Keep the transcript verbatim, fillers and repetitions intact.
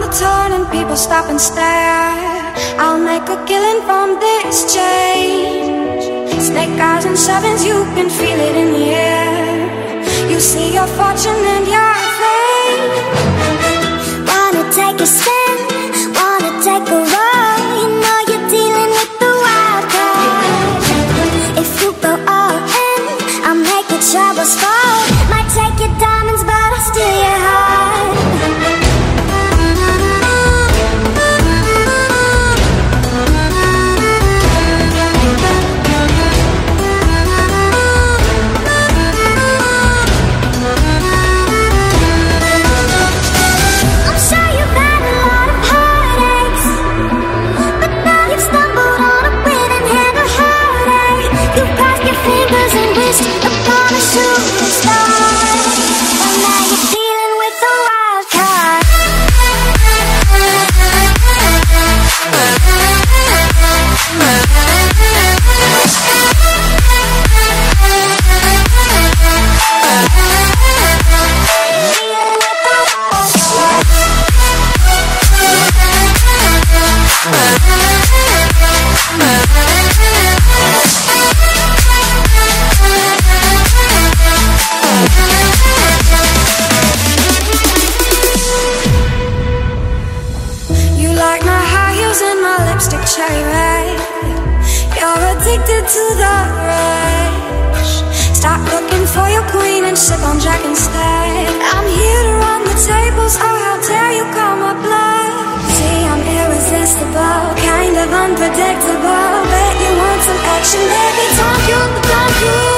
the turn and people stop and stare. I'll make a killing from this change. Snake eyes and sevens, you can feel it in the air. You see your fortune and your fame. Wanna take a spin, wanna take a roll. You know you're dealing with the wild card. If you go all in, I'll make your troubles fall. Might take your diamonds, but I'll steal your heart. Upon a shooting star, and now you're dealing with the wild card. Cherry red, you're addicted to the rush. Stop looking for your queen and sip on Jack instead. I'm here to run the tables, oh how dare you call my bluff. See, I'm irresistible, kind of unpredictable. Bet you want some action, baby, don't you, don't you